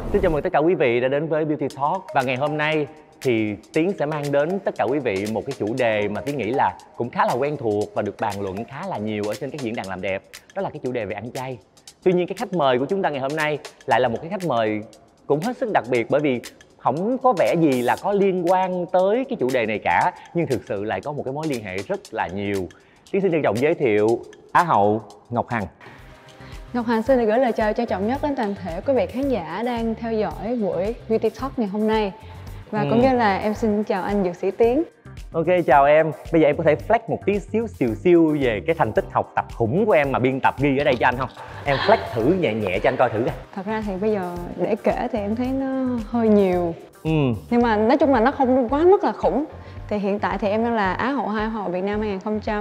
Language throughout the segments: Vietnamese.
Xin chào mừng tất cả quý vị đã đến với Beauty Talk. Và ngày hôm nay thì Tiến sẽ mang đến tất cả quý vị một cái chủ đề mà Tiến nghĩ là cũng khá là quen thuộc và được bàn luận khá là nhiều ở trên các diễn đàn làm đẹp. Đó là cái chủ đề về ăn chay. Tuy nhiên cái khách mời của chúng ta ngày hôm nay lại là một cái khách mời cũng hết sức đặc biệt, bởi vì không có vẻ gì là có liên quan tới cái chủ đề này cả, nhưng thực sự lại có một cái mối liên hệ rất là nhiều. Tiến xin trân trọng giới thiệu Á hậu Ngọc Hằng. Ngọc Hằng xin được gửi lời chào trân trọng nhất đến toàn thể quý vị khán giả đang theo dõi buổi Beauty Talk ngày hôm nay. Và cũng như là em xin chào anh Dược sĩ Tiến. Ok, chào em. Bây giờ em có thể flex một tí xíu về cái thành tích học tập khủng của em mà biên tập ghi ở đây cho anh không? Em flex thử nhẹ nhẹ cho anh coi thử coi. Thật ra thì bây giờ để kể thì em thấy nó hơi nhiều. Nhưng mà nói chung là nó không quá mức là khủng. Thì hiện tại thì em đang là Á hậu Hoa hậu Việt Nam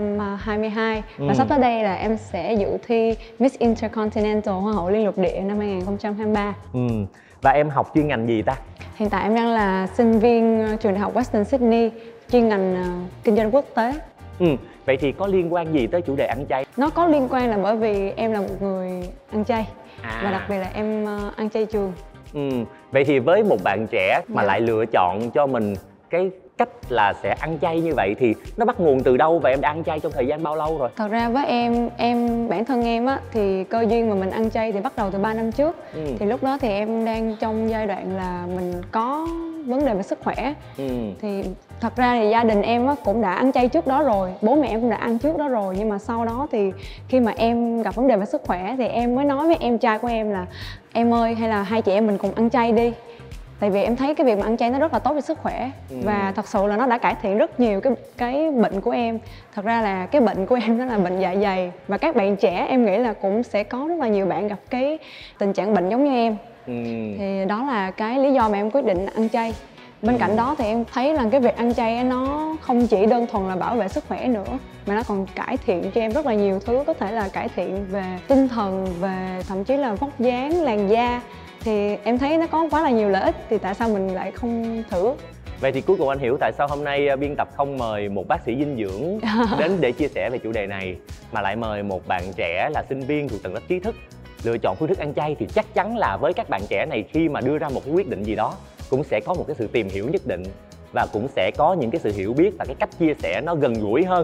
2022 và sắp tới đây là em sẽ dự thi Miss Intercontinental Hoa hậu Liên lục địa năm 2023. Và em học chuyên ngành gì ta? Hiện tại em đang là sinh viên trường đại học Western Sydney, chuyên ngành kinh doanh quốc tế. Vậy thì có liên quan gì tới chủ đề ăn chay? Nó có liên quan là bởi vì em là một người ăn chay và đặc biệt là em ăn chay trường. Vậy thì với một bạn trẻ mà lại lựa chọn cho mình cái cách là sẽ ăn chay như vậy thì nó bắt nguồn từ đâu và em đã ăn chay trong thời gian bao lâu rồi? Thật ra với em bản thân em á thì cơ duyên mà mình ăn chay thì bắt đầu từ 3 năm trước. Thì lúc đó thì em đang trong giai đoạn là mình có vấn đề về sức khỏe. Thì thật ra thì gia đình em á cũng đã ăn chay trước đó rồi, bố mẹ em cũng đã ăn trước đó rồi, nhưng mà sau đó thì khi mà em gặp vấn đề về sức khỏe thì em mới nói với em trai của em là em ơi, hay là hai chị em mình cùng ăn chay đi. Tại vì em thấy cái việc mà ăn chay nó rất là tốt cho sức khỏe và thật sự là nó đã cải thiện rất nhiều cái bệnh của em. Thật ra là cái bệnh của em đó là bệnh dạ dày, và các bạn trẻ em nghĩ là cũng sẽ có rất là nhiều bạn gặp cái tình trạng bệnh giống như em. Thì đó là cái lý do mà em quyết định ăn chay. Bên cạnh đó thì em thấy là cái việc ăn chay nó không chỉ đơn thuần là bảo vệ sức khỏe nữa, mà nó còn cải thiện cho em rất là nhiều thứ. Có thể là cải thiện về tinh thần, về thậm chí là vóc dáng, làn da. Thì em thấy nó có quá là nhiều lợi ích, thì tại sao mình lại không thử? Vậy thì cuối cùng anh hiểu tại sao hôm nay biên tập không mời một bác sĩ dinh dưỡng đến để chia sẻ về chủ đề này, mà lại mời một bạn trẻ là sinh viên thuộc tầng lớp trí thức lựa chọn phương thức ăn chay. Thì chắc chắn là với các bạn trẻ này, khi mà đưa ra một cái quyết định gì đó cũng sẽ có một cái sự tìm hiểu nhất định, và cũng sẽ có những cái sự hiểu biết và cái cách chia sẻ nó gần gũi hơn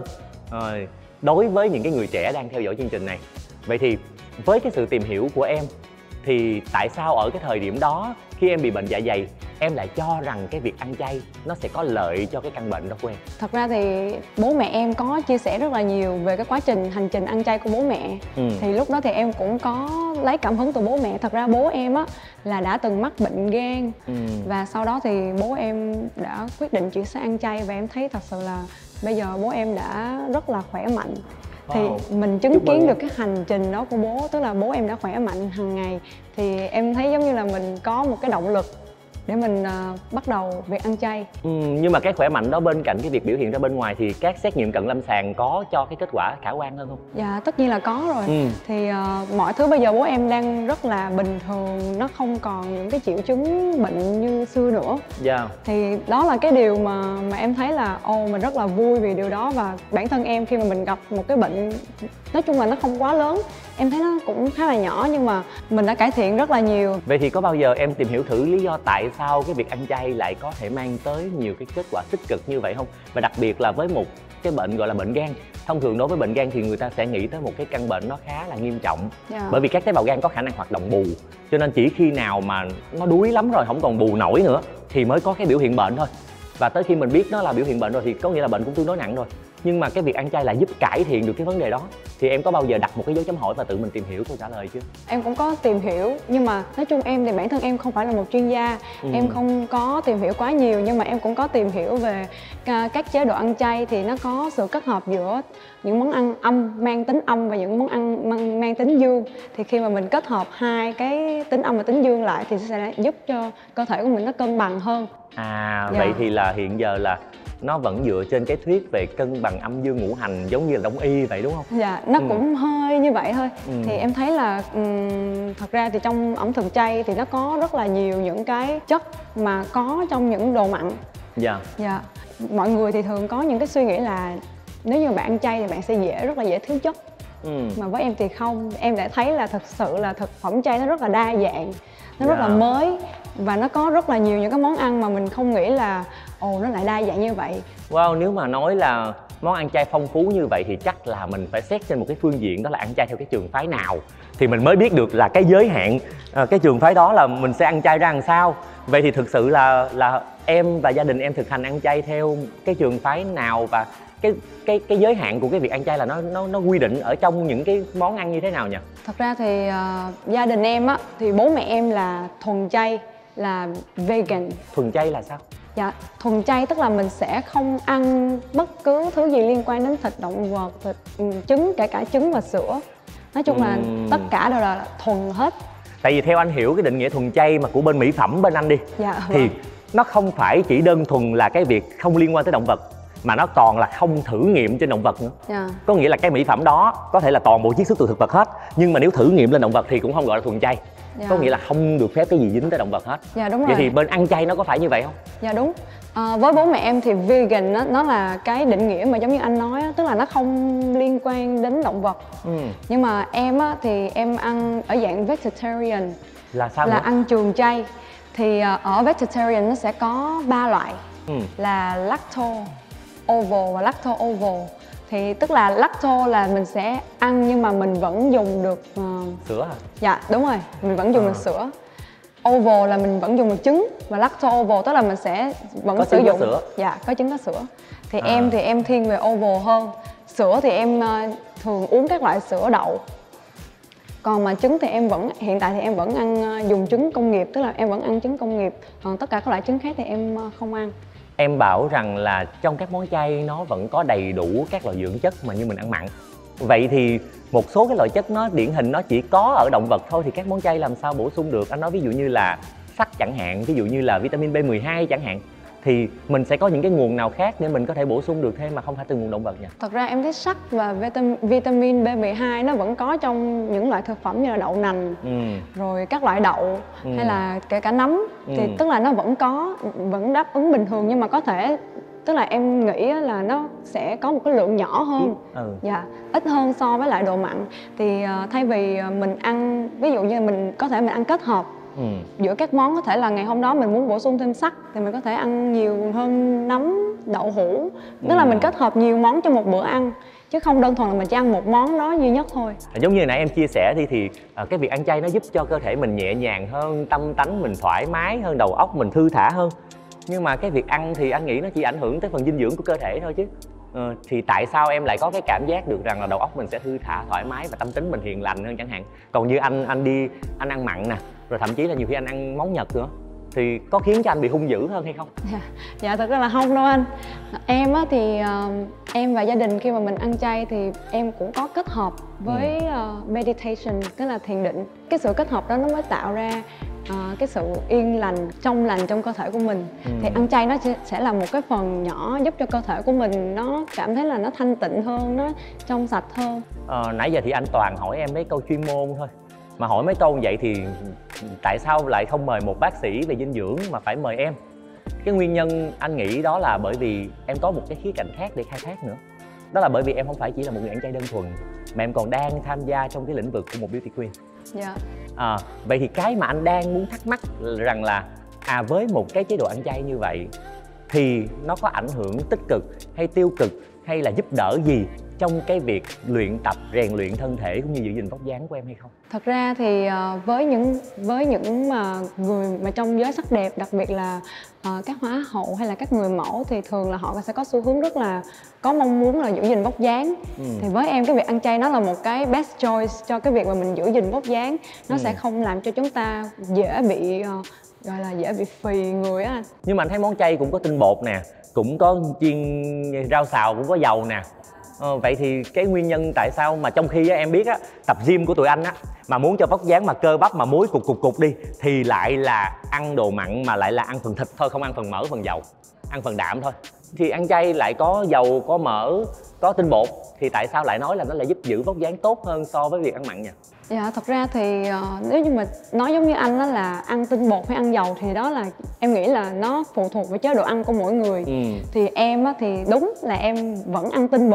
đối với những cái người trẻ đang theo dõi chương trình này. Vậy thì với cái sự tìm hiểu của em thì tại sao ở cái thời điểm đó khi em bị bệnh dạ dày em lại cho rằng cái việc ăn chay nó sẽ có lợi cho cái căn bệnh đó của em? Thật ra thì bố mẹ em có chia sẻ rất là nhiều về cái quá trình hành trình ăn chay của bố mẹ. Thì lúc đó thì em cũng có lấy cảm hứng từ bố mẹ. Thật ra bố em á là đã từng mắc bệnh gan và sau đó thì bố em đã quyết định chuyển sang ăn chay, và em thấy thật sự là bây giờ bố em đã rất là khỏe mạnh. Thì mình chứng kiến được cái hành trình đó của bố, tức là bố em đã khỏe mạnh hàng ngày. Thì em thấy giống như là mình có một cái động lực để mình bắt đầu việc ăn chay. Nhưng mà cái khỏe mạnh đó bên cạnh cái việc biểu hiện ra bên ngoài thì các xét nghiệm cận lâm sàng có cho cái kết quả khả quan hơn không? Dạ tất nhiên là có rồi. Thì mọi thứ bây giờ bố em đang rất là bình thường, nó không còn những cái triệu chứng bệnh như xưa nữa. Thì đó là cái điều mà em thấy là mình rất là vui vì điều đó. Và bản thân em khi mà mình gặp một cái bệnh, nói chung là nó không quá lớn, em thấy nó cũng khá là nhỏ, nhưng mà mình đã cải thiện rất là nhiều. Vậy thì có bao giờ em tìm hiểu thử lý do tại sao cái việc ăn chay lại có thể mang tới nhiều cái kết quả tích cực như vậy không? Và đặc biệt là với một cái bệnh gọi là bệnh gan. Thông thường đối với bệnh gan thì người ta sẽ nghĩ tới một cái căn bệnh nó khá là nghiêm trọng. Bởi vì các tế bào gan có khả năng hoạt động bù, cho nên chỉ khi nào mà nó đuối lắm rồi, không còn bù nổi nữa thì mới có cái biểu hiện bệnh thôi. Và tới khi mình biết nó là biểu hiện bệnh rồi thì có nghĩa là bệnh cũng tương đối nặng rồi. Nhưng mà cái việc ăn chay lại giúp cải thiện được cái vấn đề đó. Thì em có bao giờ đặt một cái dấu chấm hỏi và tự mình tìm hiểu câu trả lời chưa? Em cũng có tìm hiểu, nhưng mà nói chung em thì bản thân em không phải là một chuyên gia. Em không có tìm hiểu quá nhiều, nhưng mà em cũng có tìm hiểu về các chế độ ăn chay. Thì nó có sự kết hợp giữa những món ăn mang tính âm và những món ăn mang tính dương. Thì khi mà mình kết hợp hai cái tính âm và tính dương lại thì sẽ giúp cho cơ thể của mình nó cân bằng hơn. Vậy thì là hiện giờ là nó vẫn dựa trên cái thuyết về cân bằng âm dương ngũ hành giống như là đông y vậy đúng không? Dạ, nó cũng hơi như vậy thôi. Thì em thấy là thật ra thì trong ẩm thực chay thì nó có rất là nhiều những cái chất mà có trong những đồ mặn. Dạ. Mọi người thì thường có những cái suy nghĩ là nếu như bạn ăn chay thì bạn sẽ rất là dễ thiếu chất. Mà với em thì không. Em đã thấy là thật sự là thực phẩm chay nó rất là đa dạng. nó rất là mới và nó có rất là nhiều những cái món ăn mà mình không nghĩ là nó lại đa dạng như vậy. Wow, nếu mà nói là món ăn chay phong phú như vậy thì chắc là mình phải xét trên một cái phương diện, đó là ăn chay theo cái trường phái nào thì mình mới biết được là cái giới hạn cái trường phái đó là mình sẽ ăn chay ra làm sao. Vậy thì thực sự là em và gia đình em thực hành ăn chay theo cái trường phái nào, và cái giới hạn của cái việc ăn chay là nó quy định ở trong những cái món ăn như thế nào nhỉ? Thật ra thì gia đình em á thì bố mẹ em là thuần chay, là vegan. Thuần chay là sao? Dạ, thuần chay tức là mình sẽ không ăn bất cứ thứ gì liên quan đến thịt động vật, thịt trứng, kể cả trứng và sữa. Nói chung là tất cả đều là thuần hết. Tại vì theo anh hiểu cái định nghĩa thuần chay mà của bên mỹ phẩm bên anh đi, thì nó không phải chỉ đơn thuần là cái việc không liên quan tới động vật, mà nó còn là không thử nghiệm trên động vật nữa. Có nghĩa là cái mỹ phẩm đó có thể là toàn bộ chiết xuất từ thực vật hết, nhưng mà nếu thử nghiệm lên động vật thì cũng không gọi là thuần chay. Có nghĩa là không được phép cái gì dính tới động vật hết. Dạ đúng rồi. Vậy thì bên ăn chay nó có phải như vậy không? Dạ đúng. Với bố mẹ em thì vegan nó là cái định nghĩa mà giống như anh nói á, tức là nó không liên quan đến động vật. Nhưng mà em á thì em ăn ở dạng vegetarian. Là sao? Là ăn trường chay. Thì ở vegetarian nó sẽ có 3 loại. Là lacto ovo và lacto ovo. Thì tức là lacto là mình sẽ ăn nhưng mà mình vẫn dùng được sữa hả? Dạ đúng rồi, mình vẫn dùng được sữa. Ovo là mình vẫn dùng được trứng, và lacto ovo tức là mình sẽ vẫn có sử dụng sữa. Dạ, có trứng có sữa. Thì em thiên về ovo hơn. Sữa thì em thường uống các loại sữa đậu. Còn mà trứng thì hiện tại thì em vẫn ăn dùng trứng công nghiệp, tức là em vẫn ăn trứng công nghiệp. Còn tất cả các loại trứng khác thì em không ăn. Em bảo rằng là trong các món chay nó vẫn có đầy đủ các loại dưỡng chất mà như mình ăn mặn. Vậy thì một số cái loại chất nó điển hình nó chỉ có ở động vật thôi thì các món chay làm sao bổ sung được? Anh nói ví dụ như là sắt chẳng hạn, ví dụ như là vitamin B12 chẳng hạn, thì mình sẽ có những cái nguồn nào khác để mình có thể bổ sung được thêm mà không phải từ nguồn động vật nhỉ? Thật ra em thấy sắt và vitamin B12 nó vẫn có trong những loại thực phẩm như là đậu nành, rồi các loại đậu hay là kể cả nấm. Thì tức là nó vẫn đáp ứng bình thường, nhưng mà có thể tức là em nghĩ là nó sẽ có một cái lượng nhỏ hơn, dạ, ít hơn so với lại độ mặn. Thì thay vì mình ăn, ví dụ như mình có thể mình ăn kết hợp giữa các món, có thể là ngày hôm đó mình muốn bổ sung thêm sắt thì mình có thể ăn nhiều hơn nấm, đậu hũ. Tức là mình kết hợp nhiều món trong một bữa ăn, chứ không đơn thuần là mình chỉ ăn một món đó duy nhất thôi. Giống như nãy em chia sẻ thì cái việc ăn chay nó giúp cho cơ thể mình nhẹ nhàng hơn, tâm tánh mình thoải mái hơn, đầu óc mình thư thả hơn. Nhưng mà cái việc ăn thì anh nghĩ nó chỉ ảnh hưởng tới phần dinh dưỡng của cơ thể thôi chứ. Thì tại sao em lại có cái cảm giác được rằng là đầu óc mình sẽ thư thả, thoải mái và tâm tính mình hiền lành hơn chẳng hạn? Còn như anh ăn mặn nè, rồi thậm chí là nhiều khi anh ăn món Nhật nữa, thì có khiến cho anh bị hung dữ hơn hay không? Dạ thật ra là không đâu anh. Em á thì em và gia đình khi mà mình ăn chay thì em cũng có kết hợp với meditation, tức là thiền định. Cái sự kết hợp đó nó mới tạo ra cái sự yên lành, trong lành trong cơ thể của mình. Thì ăn chay nó sẽ là một cái phần nhỏ giúp cho cơ thể của mình nó cảm thấy là nó thanh tịnh hơn, nó trong sạch hơn. Nãy giờ thì anh toàn hỏi em mấy câu chuyên môn thôi, mà hỏi mấy câu như vậy thì tại sao lại không mời một bác sĩ về dinh dưỡng mà phải mời em? Cái nguyên nhân anh nghĩ đó là bởi vì em có một cái khía cạnh khác để khai thác nữa. Đó là bởi vì em không phải chỉ là một người ăn chay đơn thuần, mà em còn đang tham gia trong cái lĩnh vực của một beauty queen. Dạ. Vậy thì cái mà anh đang muốn thắc mắc rằng là với một cái chế độ ăn chay như vậy thì nó có ảnh hưởng tích cực hay tiêu cực, hay là giúp đỡ gì trong cái việc luyện tập, rèn luyện thân thể cũng như giữ gìn vóc dáng của em hay không? Thật ra thì với những người mà trong giới sắc đẹp, đặc biệt là các hoa hậu hay là các người mẫu, thì thường là họ sẽ có xu hướng rất là có mong muốn là giữ gìn vóc dáng. Thì với em cái việc ăn chay nó là một cái best choice cho cái việc mà mình giữ gìn vóc dáng. Nó sẽ không làm cho chúng ta dễ bị gọi là dễ bị phì người á anh. Nhưng mà anh thấy món chay cũng có tinh bột nè, cũng có chiên rau xào, cũng có dầu nè. Vậy thì cái nguyên nhân tại sao mà trong khi em biết tập gym của tụi anh mà muốn cho vóc dáng mà cơ bắp mà múi cục đi thì lại là ăn đồ mặn, mà lại là ăn phần thịt thôi, không ăn phần mỡ, phần dầu, ăn phần đạm thôi. Thì ăn chay lại có dầu, có mỡ, có tinh bột, thì tại sao lại nói là nó lại giúp giữ vóc dáng tốt hơn so với việc ăn mặn nhỉ? Dạ, thật ra thì nếu như mà nói giống như anh đó là ăn tinh bột hay ăn dầu thì đó là em nghĩ là nó phụ thuộc vào chế độ ăn của mỗi người. Thì em thì đúng là em vẫn ăn tinh bột,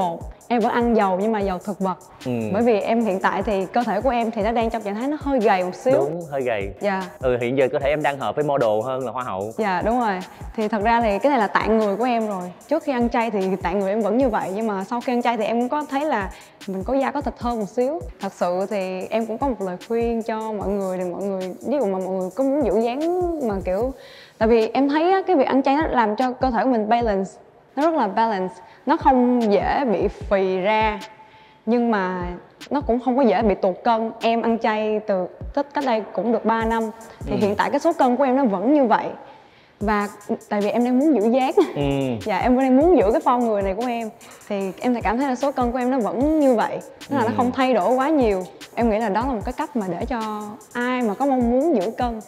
em vẫn ăn dầu nhưng mà dầu thực vật. Bởi vì em hiện tại thì cơ thể của em thì nó đang trong trạng thái nó hơi gầy một xíu. Đúng, hơi gầy. Dạ. Hiện giờ cơ thể em đang hợp với model hơn là hoa hậu. Dạ đúng rồi. Thì thật ra thì cái này là tạng người của em rồi. Trước khi ăn chay thì tạng người em vẫn như vậy, nhưng mà sau khi ăn chay thì em cũng có thấy là mình có da có thịt hơn một xíu. Thật sự thì em cũng có một lời khuyên cho mọi người, thì mọi người ví dụ mà mọi người có muốn giữ dáng mà kiểu, tại vì em thấy á, cái việc ăn chay nó làm cho cơ thể của mình balance, nó rất là balance, nó không dễ bị phì ra nhưng mà nó cũng không có dễ bị tụt cân. Em ăn chay từ cách đây cũng được 3 năm thì hiện tại cái số cân của em nó vẫn như vậy, và tại vì em đang muốn giữ dáng. Dạ, em đang muốn giữ cái form người này của em, thì em cảm thấy là số cân của em nó vẫn như vậy, tức là nó không thay đổi quá nhiều. Em nghĩ là đó là một cái cách mà để cho ai mà có mong muốn giữ cân.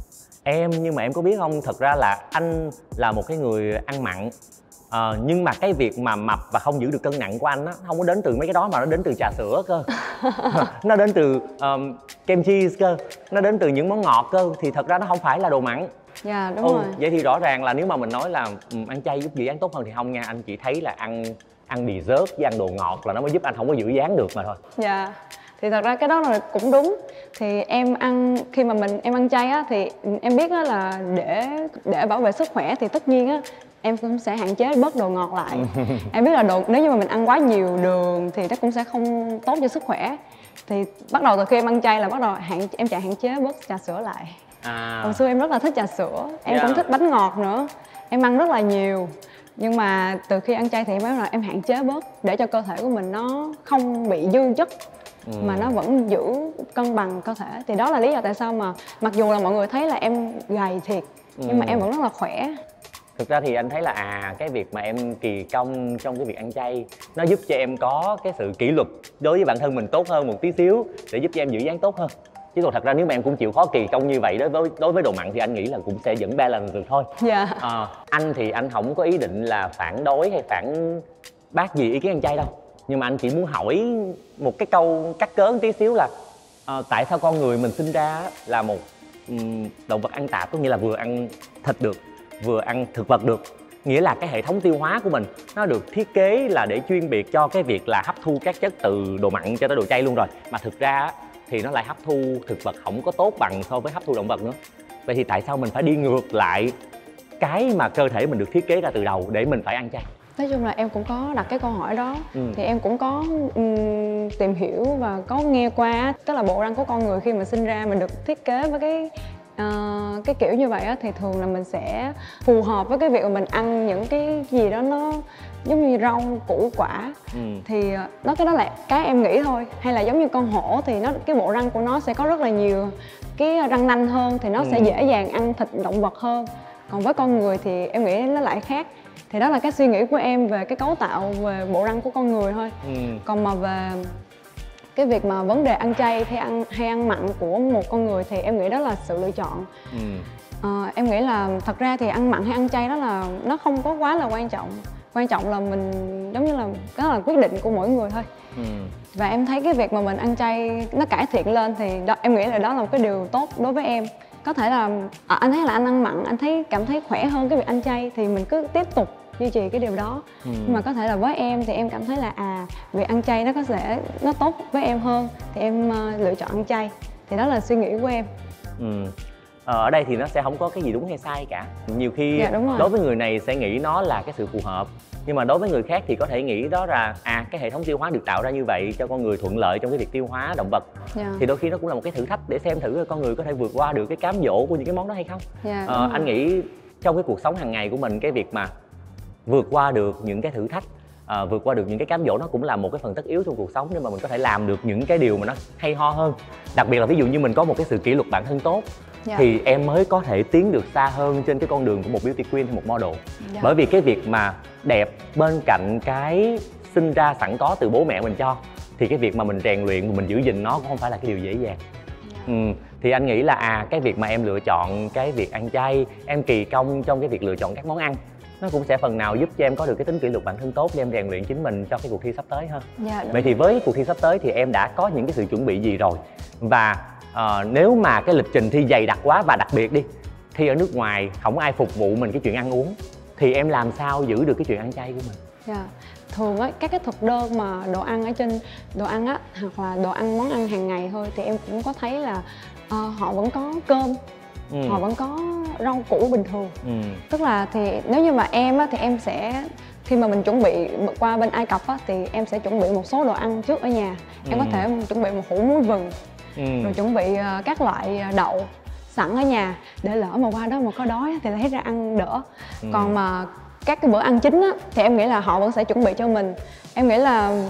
Nhưng mà em có biết không, thật ra là anh là một cái người ăn mặn, nhưng mà cái việc mà mập và không giữ được cân nặng của anh á không có đến từ mấy cái đó, mà nó đến từ trà sữa cơ. Nó đến từ kem cheese cơ, nó đến từ những món ngọt cơ, thì thật ra nó không phải là đồ mặn. Dạ đúng rồi. Vậy thì rõ ràng là nếu mà mình nói là ăn chay giúp giữ dáng tốt hơn thì không nha, anh chỉ thấy là ăn dessert với ăn đồ ngọt là nó mới giúp anh không có giữ dáng được mà thôi. Dạ. Thì thật ra cái đó là cũng đúng. Thì em ăn, khi mà em ăn chay á thì em biết á là để bảo vệ sức khỏe thì tất nhiên á em cũng sẽ hạn chế bớt đồ ngọt lại. Em biết là nếu như mà mình ăn quá nhiều đường thì nó cũng sẽ không tốt cho sức khỏe. Thì bắt đầu từ khi em ăn chay là bắt đầu em hạn chế bớt trà sữa lại. Hồi xưa em rất là thích trà sữa, em cũng thích bánh ngọt nữa, em ăn rất là nhiều. Nhưng mà từ khi ăn chay thì em biết là em hạn chế bớt để cho cơ thể của mình nó không bị dư chất, mà nó vẫn giữ cân bằng cơ thể. Thì đó là lý do tại sao mà mặc dù là mọi người thấy là em gầy thiệt nhưng mà em vẫn rất là khỏe. Thực ra thì anh thấy là cái việc mà em kỳ công trong cái việc ăn chay nó giúp cho em có cái sự kỷ luật đối với bản thân mình tốt hơn một tí xíu, để giúp cho em giữ dáng tốt hơn. Chứ còn thật ra nếu mà em cũng chịu khó kỳ công như vậy đối với đồ mặn thì anh nghĩ là cũng sẽ vẫn balance được thôi. Dạ. Anh thì anh không có ý định là phản đối hay phản bác gì ý kiến ăn chay đâu, nhưng mà anh chỉ muốn hỏi một cái câu cắt cớ một tí xíu là tại sao con người mình sinh ra là một động vật ăn tạp, có nghĩa là vừa ăn thịt được vừa ăn thực vật được, nghĩa là cái hệ thống tiêu hóa của mình nó được thiết kế là để chuyên biệt cho cái việc là hấp thu các chất từ đồ mặn cho tới đồ chay luôn rồi, mà thực ra thì nó lại hấp thu thực vật không có tốt bằng so với hấp thu động vật nữa. Vậy thì tại sao mình phải đi ngược lại cái mà cơ thể mình được thiết kế ra từ đầu để mình phải ăn chay? Nói chung là em cũng có đặt cái câu hỏi đó. Thì em cũng có tìm hiểu và có nghe qua, tức là bộ răng của con người khi mà sinh ra mình được thiết kế với cái kiểu như vậy á, thì thường là mình sẽ phù hợp với cái việc mà mình ăn những cái gì đó nó giống như rau củ quả. Thì cái đó là cái em nghĩ thôi. Hay là giống như con hổ thì cái bộ răng của nó sẽ có rất là nhiều cái răng nanh hơn, thì nó sẽ dễ dàng ăn thịt động vật hơn. Còn với con người thì em nghĩ nó lại khác. Thì đó là cái suy nghĩ của em về cái cấu tạo về bộ răng của con người thôi. Còn mà về cái việc mà vấn đề ăn chay hay ăn mặn của một con người thì em nghĩ đó là sự lựa chọn. Em nghĩ là thật ra thì ăn mặn hay ăn chay đó là nó không có quá là quan trọng. Quan trọng là mình giống như là đó là quyết định của mỗi người thôi. Và em thấy cái việc mà mình ăn chay nó cải thiện lên thì em nghĩ là đó là một cái điều tốt đối với em. Có thể là anh thấy là anh ăn mặn, anh cảm thấy khỏe hơn cái việc ăn chay thì mình cứ tiếp tục duy trì cái điều đó. Nhưng mà có thể là với em thì em cảm thấy là việc ăn chay nó tốt với em hơn thì em lựa chọn ăn chay. Thì đó là suy nghĩ của em. Ở đây thì nó sẽ không có cái gì đúng hay sai cả. Nhiều khi đối với người này sẽ nghĩ nó là cái sự phù hợp, nhưng mà đối với người khác thì có thể nghĩ đó là cái hệ thống tiêu hóa được tạo ra như vậy cho con người thuận lợi trong cái việc tiêu hóa động vật. Thì đôi khi nó cũng là một cái thử thách để xem thử con người có thể vượt qua được cái cám dỗ của những cái món đó hay không. Anh nghĩ trong cái cuộc sống hàng ngày của mình, cái việc mà vượt qua được những cái thử thách, vượt qua được những cái cám dỗ nó cũng là một cái phần tất yếu trong cuộc sống để mà mình có thể làm được những cái điều mà nó hay ho hơn. Đặc biệt là ví dụ như mình có một cái sự kỷ luật bản thân tốt thì em mới có thể tiến được xa hơn trên cái con đường của một beauty queen hay một model. Bởi vì cái việc mà đẹp bên cạnh cái sinh ra sẵn có từ bố mẹ mình cho, thì cái việc mà mình rèn luyện và mình giữ gìn nó cũng không phải là cái điều dễ dàng. Thì anh nghĩ là cái việc mà em lựa chọn cái việc ăn chay, em kỳ công trong cái việc lựa chọn các món ăn, nó cũng sẽ phần nào giúp cho em có được cái tính kỷ luật bản thân tốt để em rèn luyện chính mình cho cái cuộc thi sắp tới hơn. Vậy thì với cuộc thi sắp tới thì em đã có những cái sự chuẩn bị gì rồi? Và nếu mà cái lịch trình thi dày đặc quá, và đặc biệt đi, thi ở nước ngoài không ai phục vụ mình cái chuyện ăn uống, thì em làm sao giữ được cái chuyện ăn chay của mình? thường á các cái thực đơn mà đồ ăn ở trên đồ ăn á, hoặc là đồ ăn món ăn hàng ngày thôi, thì em cũng có thấy là họ vẫn có cơm, họ vẫn có rau củ bình thường. Tức là thì nếu như mà em á thì em sẽ, khi mà mình chuẩn bị qua bên Ai Cập á, thì em sẽ chuẩn bị một số đồ ăn trước ở nhà. Em có thể chuẩn bị một hũ muối vừng, rồi chuẩn bị các loại đậu sẵn ở nhà, để lỡ mà qua đó mà có đói thì lấy ra ăn đỡ. Còn mà các cái bữa ăn chính á thì em nghĩ là họ vẫn sẽ chuẩn bị cho mình. Em nghĩ là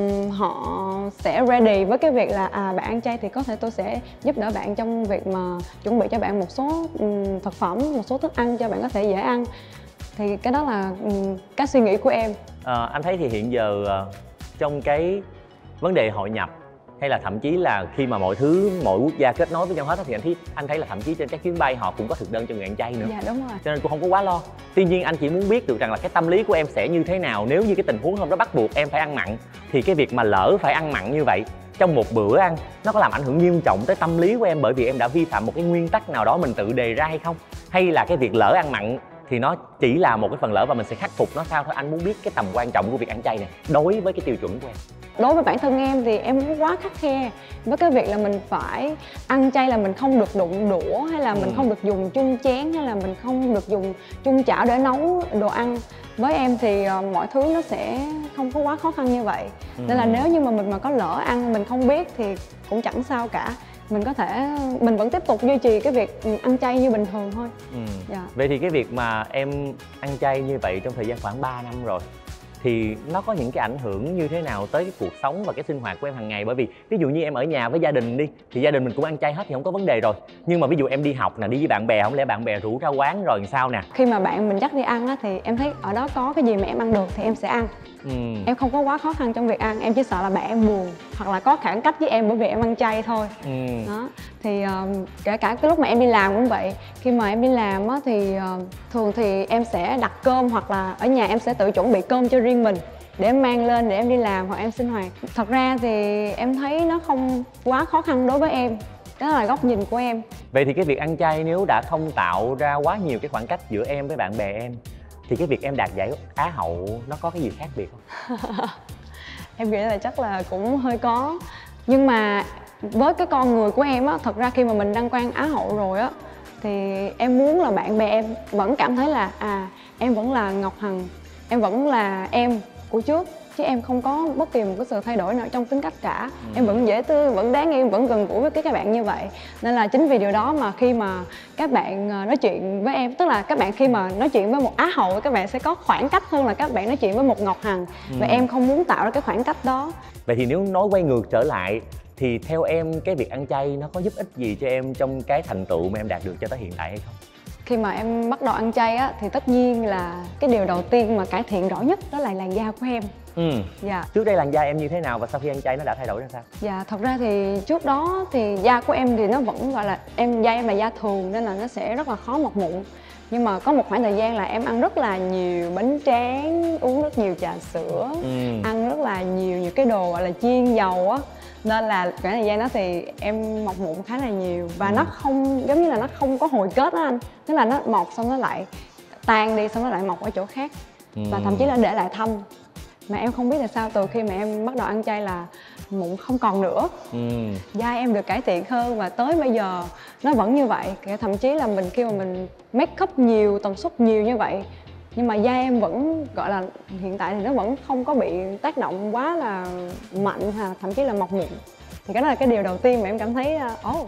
họ sẽ ready với cái việc là bạn ăn chay thì có thể tôi sẽ giúp đỡ bạn trong việc mà chuẩn bị cho bạn một số thực phẩm, một số thức ăn cho bạn có thể dễ ăn. Thì cái đó là cái suy nghĩ của em. Anh thấy thì hiện giờ trong cái vấn đề hội nhập, hay là thậm chí là khi mà mọi quốc gia kết nối với nhau hết, thì anh thấy là thậm chí trên các chuyến bay họ cũng có thực đơn cho người ăn chay nữa. Dạ đúng rồi. Cho nên cũng không có quá lo. Tuy nhiên anh chỉ muốn biết được rằng là cái tâm lý của em sẽ như thế nào nếu như cái tình huống hôm đó bắt buộc em phải ăn mặn. Thì cái việc mà lỡ phải ăn mặn như vậy trong một bữa ăn, nó có làm ảnh hưởng nghiêm trọng tới tâm lý của em bởi vì em đã vi phạm một cái nguyên tắc nào đó mình tự đề ra hay không? Hay là cái việc lỡ ăn mặn thì nó chỉ là một cái phần lỡ và mình sẽ khắc phục nó sao thôi? Anh muốn biết cái tầm quan trọng của việc ăn chay này đối với cái tiêu chuẩn của em. Đối với bản thân em thì em không quá khắt khe với cái việc là mình phải ăn chay, là mình không được đụng đũa, hay là mình không được dùng chung chén, hay là mình không được dùng chung chảo để nấu đồ ăn. Với em thì mọi thứ nó sẽ không có quá khó khăn như vậy. Nên là nếu như mà mình mà có lỡ ăn mình không biết thì cũng chẳng sao cả. Mình vẫn tiếp tục duy trì cái việc ăn chay như bình thường thôi. Dạ. Vậy thì cái việc mà em ăn chay như vậy trong thời gian khoảng 3 năm rồi thì nó có những cái ảnh hưởng như thế nào tới cái cuộc sống và cái sinh hoạt của em hàng ngày? Bởi vì ví dụ như em ở nhà với gia đình đi, thì gia đình mình cũng ăn chay hết thì không có vấn đề rồi. Nhưng mà ví dụ em đi học nè, đi với bạn bè, không lẽ bạn bè rủ ra quán rồi sao nè? Khi mà bạn mình dắt đi ăn á, thì em thấy ở đó có cái gì mà em ăn được thì em sẽ ăn. Em không có quá khó khăn trong việc ăn, em chỉ sợ là bạn em buồn hoặc là có khoảng cách với em bởi vì em ăn chay thôi. Đó. Thì kể cả cái lúc mà em đi làm cũng vậy. Khi mà em đi làm á, thì thường thì em sẽ đặt cơm, hoặc là ở nhà em sẽ tự chuẩn bị cơm cho riêng mình để em mang lên để em đi làm hoặc em sinh hoạt. Thật ra thì em thấy nó không quá khó khăn đối với em. Đó là góc nhìn của em. Vậy thì cái việc ăn chay nếu đã không tạo ra quá nhiều cái khoảng cách giữa em với bạn bè em, thì cái việc em đạt giải Á hậu nó có cái gì khác biệt không? Em nghĩ là chắc là cũng hơi có. Nhưng mà với cái con người của em á, thật ra khi mà mình đăng quang Á hậu rồi á, thì em muốn là bạn bè em vẫn cảm thấy là em vẫn là Ngọc Hằng, em vẫn là em của trước, chứ em không có bất kỳ một cái sự thay đổi nào trong tính cách cả. Em vẫn dễ thương, vẫn đáng yêu, vẫn gần gũi với các bạn như vậy. Nên là chính vì điều đó mà khi mà các bạn nói chuyện với em, tức là các bạn khi mà nói chuyện với một Á hậu, các bạn sẽ có khoảng cách hơn là các bạn nói chuyện với một Ngọc Hằng. Và em không muốn tạo ra cái khoảng cách đó. Vậy thì nếu nói quay ngược trở lại, thì theo em cái việc ăn chay nó có giúp ích gì cho em trong cái thành tựu mà em đạt được cho tới hiện tại hay không? Khi mà em bắt đầu ăn chay á, thì tất nhiên là cái điều đầu tiên mà cải thiện rõ nhất đó là làn da của em. Dạ. Trước đây làn da em như thế nào và sau khi ăn chay nó đã thay đổi ra sao? Dạ, thật ra thì trước đó thì da của em thì nó vẫn gọi là da em là da thường nên là nó sẽ rất là khó mọc mụn. Nhưng mà có một khoảng thời gian là em ăn rất là nhiều bánh tráng, uống rất nhiều trà sữa, ăn rất là nhiều cái đồ gọi là chiên dầu á. Nên là khoảng thời gian đó thì em mọc mụn khá là nhiều. Và nó không, giống như là nó không có hồi kết đó anh. Tức là nó mọc xong nó lại tan đi, xong nó lại mọc ở chỗ khác. Và thậm chí là để lại thâm. Mà em không biết là sao, từ khi mà em bắt đầu ăn chay là mụn không còn nữa. Da em được cải thiện hơn và tới bây giờ nó vẫn như vậy. Thậm chí là khi mà mình make up nhiều, tần suất nhiều như vậy, nhưng mà da em vẫn gọi là hiện tại thì nó vẫn không có bị tác động quá là mạnh, thậm chí là mọc mụn. Thì cái đó là cái điều đầu tiên mà em cảm thấy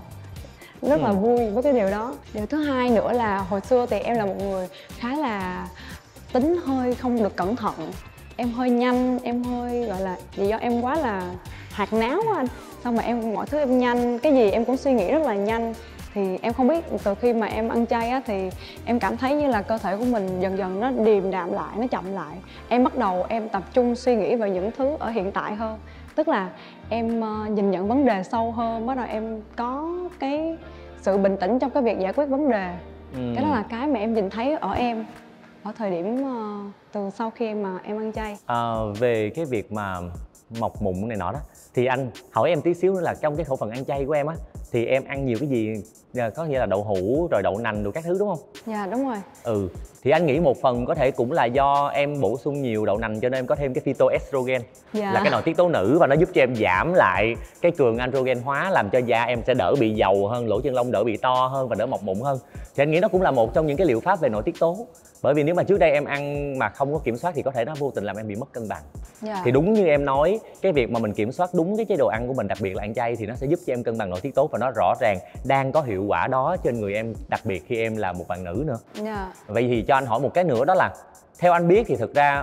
rất là vui với cái điều đó. Điều thứ hai nữa là hồi xưa thì em là một người khá là tính hơi không được cẩn thận. Em hơi nhanh, em hơi gọi là vì do em quá là hoạt náo á anh. Xong mà mọi thứ em nhanh, cái gì em cũng suy nghĩ rất là nhanh. Thì em không biết, từ khi mà em ăn chay á thì em cảm thấy như là cơ thể của mình dần dần nó điềm đạm lại, nó chậm lại. Em bắt đầu em tập trung suy nghĩ về những thứ ở hiện tại hơn. Tức là em nhìn nhận vấn đề sâu hơn, bắt đầu em có cái sự bình tĩnh trong cái việc giải quyết vấn đề. Cái đó là cái mà em nhìn thấy ở em ở thời điểm từ sau khi mà em ăn chay. Về cái việc mà mọc mụn này nọ đó, thì anh hỏi em tí xíu nữa là trong cái khẩu phần ăn chay của em á thì em ăn nhiều cái gì, có nghĩa là đậu hũ rồi đậu nành rồi các thứ đúng không? Dạ đúng rồi. Thì anh nghĩ một phần có thể cũng là do em bổ sung nhiều đậu nành cho nên em có thêm cái phytoestrogen, là cái nội tiết tố nữ, và nó giúp cho em giảm lại cái cường androgen hóa, làm cho da em sẽ đỡ bị dầu hơn, lỗ chân lông đỡ bị to hơn và đỡ mọc mụn hơn. Thì anh nghĩ nó cũng là một trong những cái liệu pháp về nội tiết tố. Bởi vì nếu mà trước đây em ăn mà không có kiểm soát thì có thể nó vô tình làm em bị mất cân bằng. Thì đúng như em nói, cái việc mà mình kiểm soát đúng cái chế độ ăn của mình, đặc biệt là ăn chay, thì nó sẽ giúp cho em cân bằng nội tiết tố, và nó rõ ràng đang có hiệu quả đó trên người em, đặc biệt khi em là một bạn nữ nữa. Vậy thì cho anh hỏi một cái nữa, đó là theo anh biết thì thực ra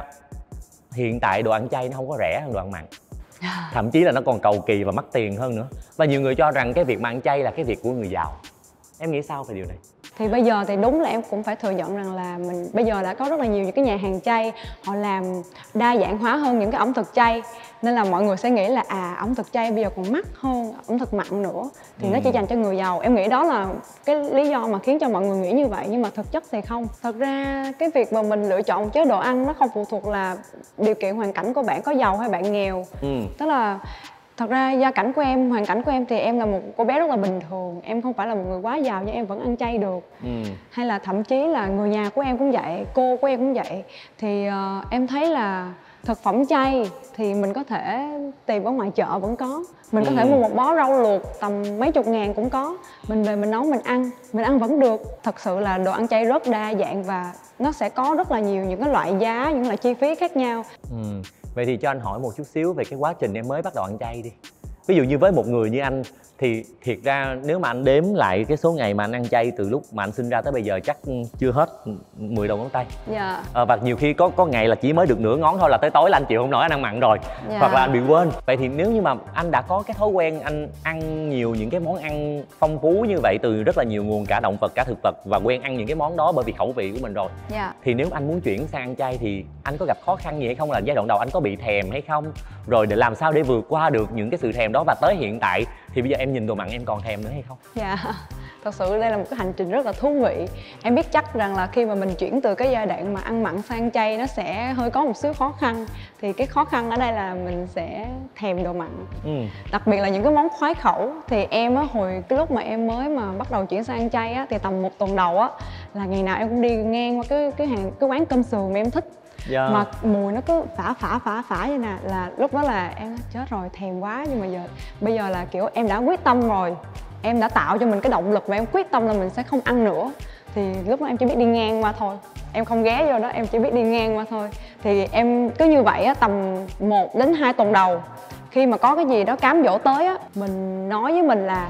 hiện tại đồ ăn chay nó không có rẻ hơn đồ ăn mặn. Thậm chí là nó còn cầu kỳ và mắc tiền hơn nữa. Và nhiều người cho rằng cái việc mà ăn chay là cái việc của người giàu. Em nghĩ sao về điều này? Thì bây giờ thì đúng là em cũng phải thừa nhận rằng là mình bây giờ đã có rất là nhiều những cái nhà hàng chay, họ làm đa dạng hóa hơn những cái ẩm thực chay, nên là mọi người sẽ nghĩ là ẩm thực chay bây giờ còn mắc hơn ẩm thực mặn nữa, thì nó chỉ dành cho người giàu. Em nghĩ đó là cái lý do mà khiến cho mọi người nghĩ như vậy, nhưng mà thực chất thì không. Thật ra cái việc mà mình lựa chọn chế độ ăn nó không phụ thuộc là điều kiện hoàn cảnh của bạn có giàu hay bạn nghèo. Tức là thật ra gia cảnh của em, hoàn cảnh của em thì em là một cô bé rất là bình thường. Em không phải là một người quá giàu nhưng em vẫn ăn chay được. Hay là thậm chí là người nhà của em cũng vậy, cô của em cũng vậy. Thì em thấy là thực phẩm chay thì mình có thể tìm ở ngoài chợ vẫn có. Mình có thể mua một bó rau luộc tầm mấy chục ngàn cũng có. Mình về mình nấu mình ăn vẫn được. Thật sự là đồ ăn chay rất đa dạng và nó sẽ có rất là nhiều những cái loại giá, những loại chi phí khác nhau. Vậy thì cho anh hỏi một chút xíu về cái quá trình em mới bắt đầu ăn chay đi. Ví dụ như với một người như anh thì thiệt ra nếu mà anh đếm lại cái số ngày mà anh ăn chay từ lúc mà anh sinh ra tới bây giờ chắc chưa hết 10 đầu ngón tay. Và nhiều khi có ngày là chỉ mới được nửa ngón thôi là tới tối là anh chịu không nổi, anh ăn mặn rồi. Hoặc là anh bị quên. Vậy thì nếu như mà anh đã có cái thói quen anh ăn nhiều những cái món ăn phong phú như vậy từ rất là nhiều nguồn, cả động vật cả thực vật, và quen ăn những cái món đó bởi vì khẩu vị của mình rồi, thì nếu anh muốn chuyển sang ăn chay thì anh có gặp khó khăn gì hay không? Là giai đoạn đầu anh có bị thèm hay không? Rồi để làm sao để vượt qua được những cái sự thèm đó, và tới hiện tại thì bây giờ em nhìn đồ mặn em còn thèm nữa hay không? Thật sự đây là một cái hành trình rất là thú vị. Em biết chắc rằng là khi mà mình chuyển từ cái giai đoạn mà ăn mặn sang chay nó sẽ hơi có một xíu khó khăn. Thì cái khó khăn ở đây là mình sẽ thèm đồ mặn. Đặc biệt là những cái món khoái khẩu. Thì em á, hồi cái lúc mà em mới mà bắt đầu chuyển sang ăn chay á, thì tầm 1 tuần đầu á là ngày nào em cũng đi ngang qua cái quán cơm sườn mà em thích. Mà mùi nó cứ phả như nè, là lúc đó là em chết rồi, thèm quá. Nhưng mà bây giờ là kiểu em đã quyết tâm rồi, em đã tạo cho mình cái động lực và em quyết tâm là mình sẽ không ăn nữa. Thì lúc đó em chỉ biết đi ngang qua thôi, em không ghé vô đó, em chỉ biết đi ngang qua thôi. Thì em cứ như vậy á, tầm 1 đến 2 tuần đầu, khi mà có cái gì đó cám dỗ tới á, mình nói với mình là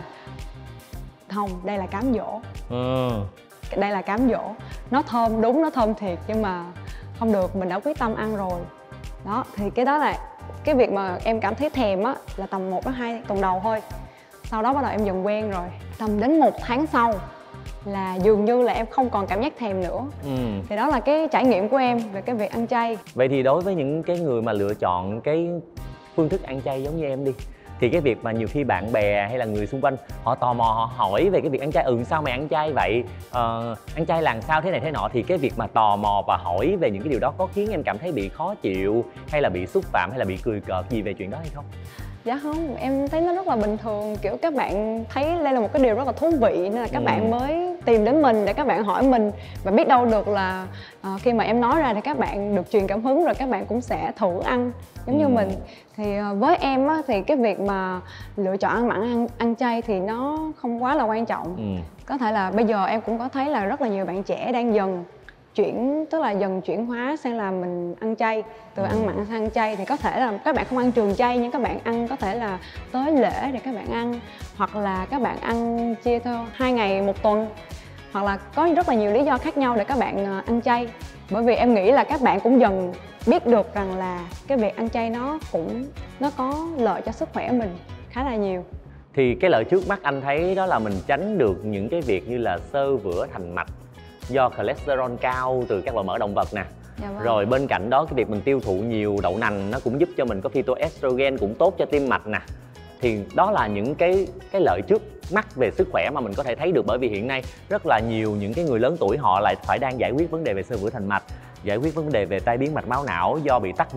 không, đây là cám dỗ. Đây là cám dỗ. Nó thơm, đúng nó thơm thiệt, nhưng mà không được, mình đã quyết tâm ăn rồi. Đó, thì cái đó là cái việc mà em cảm thấy thèm á, là tầm 1 đến 2 tuần đầu thôi. Sau đó bắt đầu em dần quen rồi. Tầm đến 1 tháng sau là dường như là em không còn cảm giác thèm nữa. Thì đó là cái trải nghiệm của em về cái việc ăn chay. Vậy thì đối với những cái người mà lựa chọn cái phương thức ăn chay giống như em đi, thì cái việc mà nhiều khi bạn bè hay là người xung quanh họ tò mò, họ hỏi về cái việc ăn chay, sao mày ăn chay vậy, ăn chay làm sao thế này thế nọ, thì cái việc mà tò mò và hỏi về những cái điều đó có khiến em cảm thấy bị khó chịu hay là bị xúc phạm hay là bị cười cợt gì về chuyện đó hay không? Dạ không, em thấy nó rất là bình thường. Kiểu các bạn thấy đây là một cái điều rất là thú vị nên là các bạn mới tìm đến mình để các bạn hỏi mình. Và biết đâu được là khi mà em nói ra thì các bạn được truyền cảm hứng rồi các bạn cũng sẽ thử ăn giống như mình. Thì với em á, thì cái việc mà lựa chọn ăn mặn ăn chay thì nó không quá là quan trọng. Có thể là bây giờ em cũng có thấy là rất là nhiều bạn trẻ đang dần chuyển hóa sang là mình ăn chay, từ ăn mặn sang ăn chay. Thì có thể là các bạn không ăn trường chay nhưng các bạn ăn có thể là tới lễ để các bạn ăn, hoặc là các bạn ăn chia theo 2 ngày 1 tuần, hoặc là có rất là nhiều lý do khác nhau để các bạn ăn chay. Bởi vì em nghĩ là các bạn cũng dần biết được rằng là cái việc ăn chay nó có lợi cho sức khỏe mình khá là nhiều. Thì cái lợi trước mắt anh thấy đó là mình tránh được những cái việc như là xơ vữa thành mạch do cholesterol cao từ các loại mỡ động vật nè. Rồi bên cạnh đó cái việc mình tiêu thụ nhiều đậu nành nó cũng giúp cho mình có phytoestrogen, cũng tốt cho tim mạch nè. Thì đó là những cái lợi trước mắt về sức khỏe mà mình có thể thấy được. Bởi vì hiện nay rất là nhiều những cái người lớn tuổi họ lại phải đang giải quyết vấn đề về xơ vữa thành mạch, giải quyết vấn đề về tai biến mạch máu não do bị tắc mạch,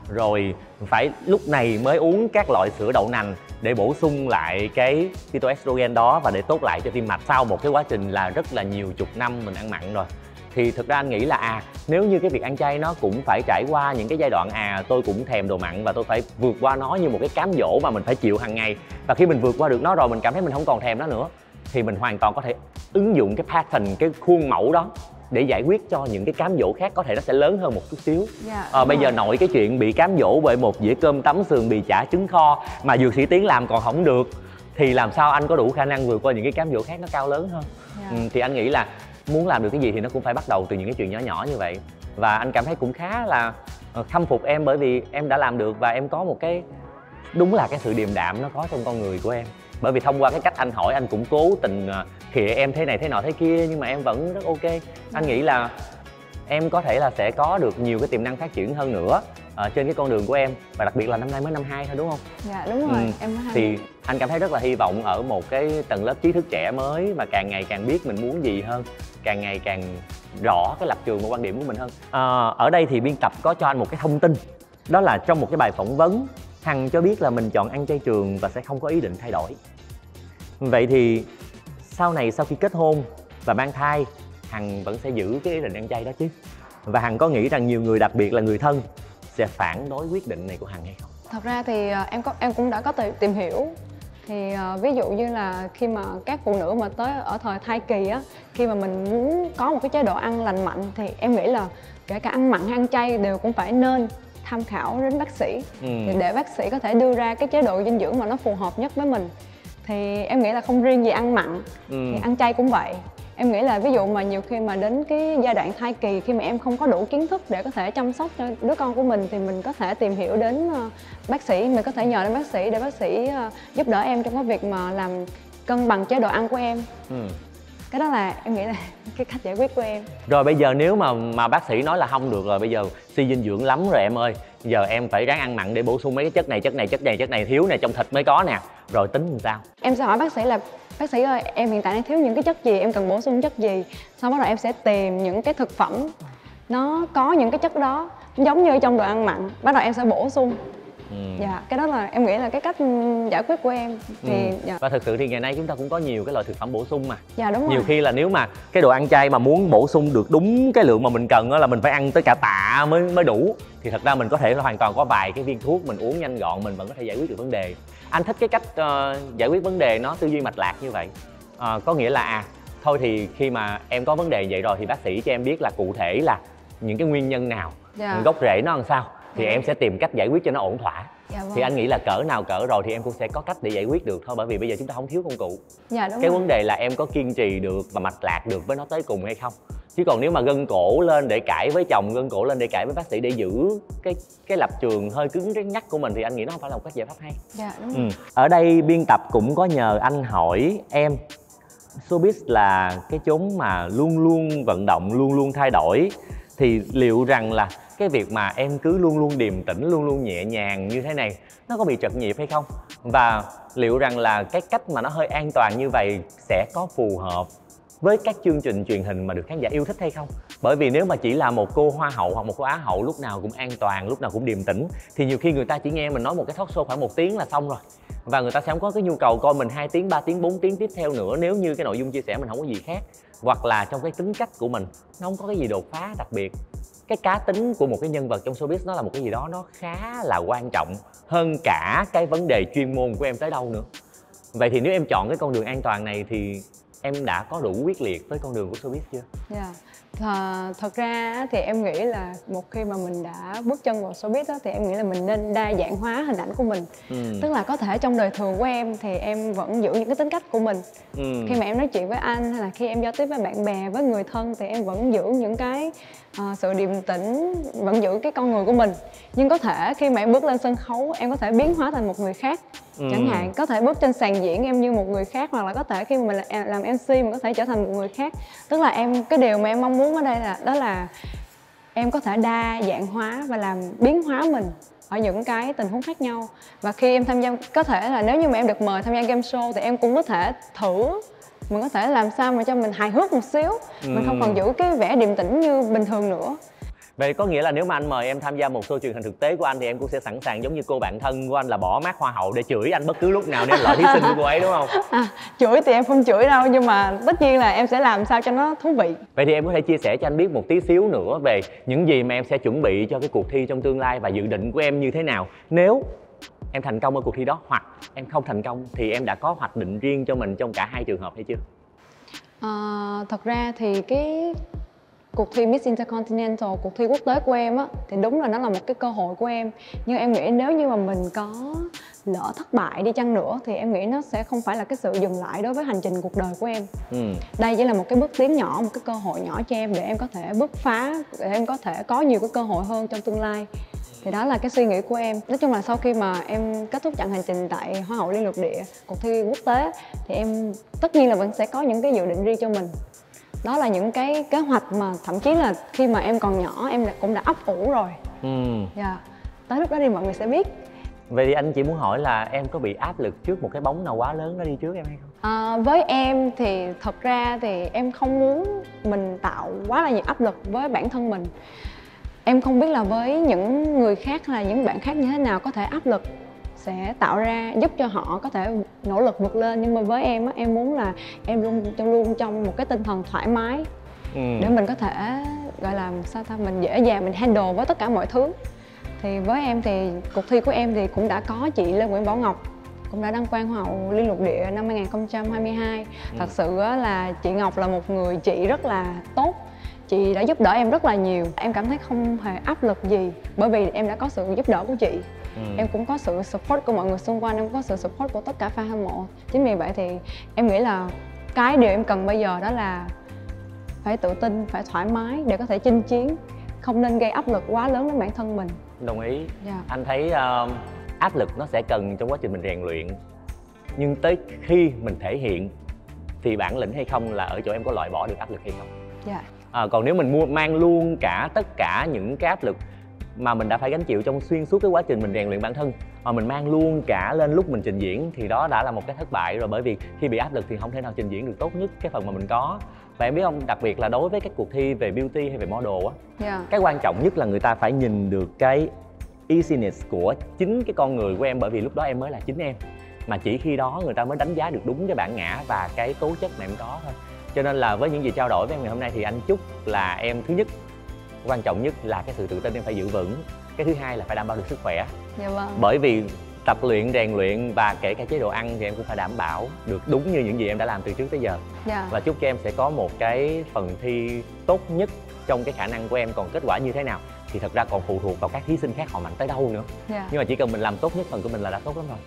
rồi phải lúc này mới uống các loại sữa đậu nành để bổ sung lại cái phytoestrogen đó và để tốt lại cho tim mạch sau một cái quá trình là rất là nhiều chục năm mình ăn mặn rồi. Thì thực ra anh nghĩ là nếu như cái việc ăn chay nó cũng phải trải qua những cái giai đoạn tôi cũng thèm đồ mặn và tôi phải vượt qua nó như một cái cám dỗ mà mình phải chịu hàng ngày, và khi mình vượt qua được nó rồi mình cảm thấy mình không còn thèm nó nữa thì mình hoàn toàn có thể ứng dụng cái pattern, cái khuôn mẫu đó để giải quyết cho những cái cám dỗ khác, có thể nó sẽ lớn hơn một chút xíu. Bây giờ nội cái chuyện bị cám dỗ bởi một dĩa cơm tấm sườn bì chả trứng kho mà Dược Sĩ Tiến làm còn không được thì làm sao anh có đủ khả năng vượt qua những cái cám dỗ khác nó cao lớn hơn. Thì anh nghĩ là muốn làm được cái gì thì nó cũng phải bắt đầu từ những cái chuyện nhỏ nhỏ như vậy. Và anh cảm thấy cũng khá là khâm phục em, bởi vì em đã làm được và em có một cái, đúng là cái sự điềm đạm nó có trong con người của em. Bởi vì thông qua cái cách anh hỏi, anh cũng cố tình khịa em thế này thế nọ thế kia nhưng mà em vẫn rất ok. Anh nghĩ là em có thể là sẽ có được nhiều cái tiềm năng phát triển hơn nữa trên cái con đường của em, và đặc biệt là năm nay mới năm 2 thôi đúng không? Dạ đúng rồi, em mới 2. Thì anh cảm thấy rất là hy vọng ở một cái tầng lớp trí thức trẻ mới mà càng ngày càng biết mình muốn gì hơn, càng ngày càng rõ cái lập trường và quan điểm của mình hơn. Ở đây thì biên tập có cho anh một cái thông tin, đó là trong một cái bài phỏng vấn Hằng cho biết là mình chọn ăn chay trường và sẽ không có ý định thay đổi. Vậy thì sau này, sau khi kết hôn và mang thai, Hằng vẫn sẽ giữ cái ý định ăn chay đó chứ? Và Hằng có nghĩ rằng nhiều người, đặc biệt là người thân, sẽ phản đối quyết định này của Hằng hay không? Thật ra thì em cũng đã có tìm hiểu. Thì ví dụ như là khi mà các phụ nữ mà tới ở thời thai kỳ á, khi mà mình muốn có một cái chế độ ăn lành mạnh thì em nghĩ là kể cả ăn mặn hay ăn chay đều cũng phải nên tham khảo đến bác sĩ để bác sĩ có thể đưa ra cái chế độ dinh dưỡng mà nó phù hợp nhất với mình. Thì em nghĩ là không riêng gì ăn mặn thì ăn chay cũng vậy. Em nghĩ là ví dụ mà nhiều khi mà đến cái giai đoạn thai kỳ, khi mà em không có đủ kiến thức để có thể chăm sóc cho đứa con của mình thì mình có thể tìm hiểu đến bác sĩ, mình có thể nhờ đến bác sĩ để bác sĩ giúp đỡ em trong cái việc mà làm cân bằng chế độ ăn của em. Cái đó là em nghĩ là cái cách giải quyết của em. Rồi bây giờ nếu mà bác sĩ nói là không được rồi, bây giờ suy dinh dưỡng lắm rồi em ơi, giờ em phải ráng ăn mặn để bổ sung mấy cái chất này thiếu nè, trong thịt mới có nè, rồi tính làm sao? Em sẽ hỏi bác sĩ là bác sĩ ơi, em hiện tại đang thiếu những cái chất gì, em cần bổ sung chất gì. Sau đó em sẽ tìm những cái thực phẩm nó có những cái chất đó giống như trong đồ ăn mặn, bắt đầu em sẽ bổ sung. Dạ, cái đó là em nghĩ là cái cách giải quyết của em. Thì và thực sự thì ngày nay chúng ta cũng có nhiều cái loại thực phẩm bổ sung mà. Dạ đúng rồi. Nhiều khi là nếu mà cái đồ ăn chay mà muốn bổ sung được đúng cái lượng mà mình cần là mình phải ăn tới cả tạ mới đủ. Thì thật ra mình có thể là hoàn toàn có vài cái viên thuốc mình uống nhanh gọn, mình vẫn có thể giải quyết được vấn đề. Anh thích cái cách giải quyết vấn đề nó tư duy mạch lạc như vậy. Có nghĩa là thôi thì khi mà em có vấn đề vậy rồi thì bác sĩ cho em biết là cụ thể là những cái nguyên nhân nào, gốc rễ nó làm sao thì em sẽ tìm cách giải quyết cho nó ổn thỏa. Thì anh nghĩ là cỡ nào cỡ rồi thì em cũng sẽ có cách để giải quyết được thôi, bởi vì bây giờ chúng ta không thiếu công cụ. Cái vấn đề là em có kiên trì được và mạch lạc được với nó tới cùng hay không. Chứ còn nếu mà gân cổ lên để cãi với chồng, gân cổ lên để cãi với bác sĩ để giữ cái lập trường hơi cứng rắn nhắc của mình thì anh nghĩ nó không phải là một cách giải pháp hay. Dạ đúng rồi. Ở đây biên tập cũng có nhờ anh hỏi em, showbiz là cái chốn mà luôn luôn vận động, luôn luôn thay đổi, thì liệu rằng là cái việc mà em cứ luôn luôn điềm tĩnh, luôn luôn nhẹ nhàng như thế này nó có bị trật nhịp hay không? Và liệu rằng là cái cách mà nó hơi an toàn như vậy sẽ có phù hợp với các chương trình truyền hình mà được khán giả yêu thích hay không? Bởi vì nếu mà chỉ là một cô hoa hậu hoặc một cô á hậu lúc nào cũng an toàn, lúc nào cũng điềm tĩnh thì nhiều khi người ta chỉ nghe mình nói một cái talk show khoảng 1 tiếng là xong rồi, và người ta sẽ không có cái nhu cầu coi mình 2 tiếng, 3 tiếng, 4 tiếng tiếp theo nữa nếu như cái nội dung chia sẻ mình không có gì khác, hoặc là trong cái tính cách của mình nó không có cái gì đột phá đặc biệt. Cái cá tính của một cái nhân vật trong showbiz nó là một cái gì đó nó khá là quan trọng hơn cả cái vấn đề chuyên môn của em tới đâu nữa. Vậy thì nếu em chọn cái con đường an toàn này thì em đã có đủ quyết liệt với con đường của showbiz chưa? Thật ra thì em nghĩ là một khi mà mình đã bước chân vào showbiz đó, thì em nghĩ là mình nên đa dạng hóa hình ảnh của mình. Tức là có thể trong đời thường của em thì em vẫn giữ những cái tính cách của mình. Khi mà em nói chuyện với anh hay là khi em giao tiếp với bạn bè, với người thân thì em vẫn giữ những cái sự điềm tĩnh, vẫn giữ cái con người của mình. Nhưng có thể khi mà em bước lên sân khấu em có thể biến hóa thành một người khác. Chẳng hạn có thể bước trên sàn diễn em như một người khác, hoặc là có thể khi mà mình làm MC mình có thể trở thành một người khác. Tức là cái điều mà em mong muốn ở đây là em có thể đa dạng hóa và làm biến hóa mình ở những cái tình huống khác nhau. Và khi em tham gia, có thể là nếu như mà em được mời tham gia game show thì em cũng có thể thử, mình có thể làm sao mà cho mình hài hước một xíu, mình không còn giữ cái vẻ điềm tĩnh như bình thường nữa. Vậy có nghĩa là nếu mà anh mời em tham gia một show truyền hình thực tế của anh thì em cũng sẽ sẵn sàng giống như cô bạn thân của anh là bỏ mác hoa hậu để chửi anh bất cứ lúc nào nếu là thí sinh của cô ấy, đúng không? Chửi thì em không chửi đâu, nhưng mà tất nhiên là em sẽ làm sao cho nó thú vị. Vậy thì em có thể chia sẻ cho anh biết một tí xíu nữa về những gì mà em sẽ chuẩn bị cho cái cuộc thi trong tương lai và dự định của em như thế nào nếu em thành công ở cuộc thi đó, hoặc em không thành công thì em đã có hoạch định riêng cho mình trong cả hai trường hợp hay chưa? Thật ra thì cái cuộc thi Miss Intercontinental, cuộc thi quốc tế của em á, thì đúng là nó là một cái cơ hội của em. Nhưng em nghĩ nếu như mà mình có lỡ thất bại đi chăng nữa thì em nghĩ nó sẽ không phải là cái sự dừng lại đối với hành trình cuộc đời của em. Đây chỉ là một cái bước tiến nhỏ, một cái cơ hội nhỏ cho em để em có thể bứt phá, để em có thể có nhiều cái cơ hội hơn trong tương lai. Thì đó là cái suy nghĩ của em. Nói chung là sau khi mà em kết thúc chặng hành trình tại Hoa hậu Liên lục địa, cuộc thi quốc tế, thì em tất nhiên là vẫn sẽ có những cái dự định riêng cho mình. Đó là những cái kế hoạch mà thậm chí là khi mà em còn nhỏ em cũng đã ấp ủ rồi. Tới lúc đó thì mọi người sẽ biết. Vậy thì anh chỉ muốn hỏi là em có bị áp lực trước một cái bóng nào quá lớn nó đi trước em hay không? Với em thì thật ra thì em không muốn mình tạo quá là nhiều áp lực với bản thân mình. Em không biết là với những người khác là những bạn khác như thế nào, có thể áp lực sẽ tạo ra giúp cho họ có thể nỗ lực vượt lên, nhưng mà với em á, em muốn là em luôn trong một cái tinh thần thoải mái để mình có thể gọi là sao ta, mình dễ dàng mình handle với tất cả mọi thứ. Thì với em thì cuộc thi của em thì cũng đã có chị Lê Nguyễn Bảo Ngọc cũng đã đăng quang Hoa hậu Liên lục địa năm 2022. Thật sự là chị Ngọc là một người chị rất là tốt. Chị đã giúp đỡ em rất là nhiều. Em cảm thấy không hề áp lực gì bởi vì em đã có sự giúp đỡ của chị. Em cũng có sự support của mọi người xung quanh, em có sự support của tất cả fan hâm mộ. Chính vì vậy thì em nghĩ là cái điều em cần bây giờ đó là phải tự tin, phải thoải mái để có thể chinh chiến. Không nên gây áp lực quá lớn đến bản thân mình. Đồng ý. Anh thấy áp lực nó sẽ cần trong quá trình mình rèn luyện. Nhưng tới khi mình thể hiện thì bản lĩnh hay không là ở chỗ em có loại bỏ được áp lực hay không. Còn nếu mình mang luôn cả tất cả những cái áp lực mà mình đã phải gánh chịu trong xuyên suốt cái quá trình mình rèn luyện bản thân, mà mình mang luôn cả lên lúc mình trình diễn thì đó đã là một cái thất bại rồi, bởi vì khi bị áp lực thì không thể nào trình diễn được tốt nhất cái phần mà mình có. Và em biết không, đặc biệt là đối với các cuộc thi về beauty hay về model á, cái quan trọng nhất là người ta phải nhìn được cái easiness của chính cái con người của em, bởi vì lúc đó em mới là chính em, mà chỉ khi đó người ta mới đánh giá được đúng cái bản ngã và cái tố chất mà em có thôi. Cho nên là với những gì trao đổi với em ngày hôm nay thì anh chúc là em, thứ nhất, quan trọng nhất là cái sự tự tin em phải giữ vững. Cái thứ hai là phải đảm bảo được sức khỏe. Bởi vì tập luyện, rèn luyện và kể cả chế độ ăn thì em cũng phải đảm bảo được đúng như những gì em đã làm từ trước tới giờ. Và chúc cho em sẽ có một cái phần thi tốt nhất trong cái khả năng của em. Còn kết quả như thế nào thì thật ra còn phụ thuộc vào các thí sinh khác họ mạnh tới đâu nữa. Nhưng mà chỉ cần mình làm tốt nhất phần của mình là đã tốt lắm rồi.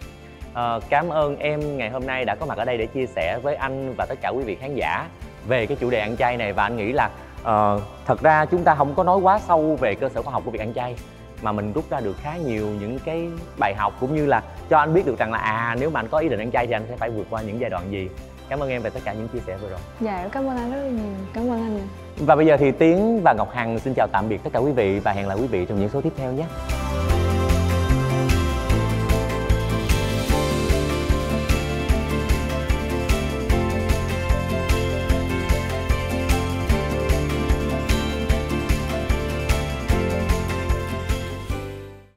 Cảm ơn em ngày hôm nay đã có mặt ở đây để chia sẻ với anh và tất cả quý vị khán giả về cái chủ đề ăn chay này. Và anh nghĩ là thật ra chúng ta không có nói quá sâu về cơ sở khoa học của việc ăn chay, mà mình rút ra được khá nhiều những cái bài học, cũng như là cho anh biết được rằng là nếu mà anh có ý định ăn chay thì anh sẽ phải vượt qua những giai đoạn gì. Cảm ơn em về tất cả những chia sẻ vừa rồi. Em cảm ơn anh rất là nhiều. Cảm ơn anh. Và bây giờ thì Tiến và Ngọc Hằng xin chào tạm biệt tất cả quý vị và hẹn lại quý vị trong những số tiếp theo nhé.